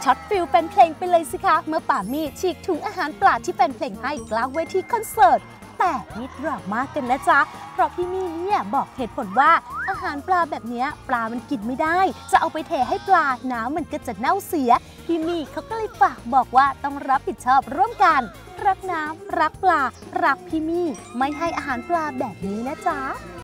ช็อตฟิลเป็นเพลงไปเลยสิคะเมื่อป่ามี่ฉีกถุงอาหารปลาที่เป็นเพลงให้กลางเวทีคอนเสิร์ตแต่มีดราม่ากันนะจ๊ะเพราะพี่มี่เนี่ยบอกเหตุผลว่าอาหารปลาแบบนี้ปลามันกินไม่ได้จะเอาไปเทให้ปลาน้ำมันก็จะเน่าเสียพี่มี่เขาก็เลยฝากบอกว่าต้องรับผิดชอบร่วมกันรักน้ำรักปลารักพี่มี่ไม่ให้อาหารปลาแบบนี้นะจ๊ะ